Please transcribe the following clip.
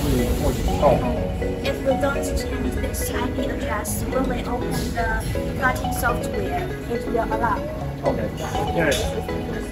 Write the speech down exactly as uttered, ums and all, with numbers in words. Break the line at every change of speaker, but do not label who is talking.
或者哦
If we don't change this I P address when we open the plugin software, it will allow.
OK，因为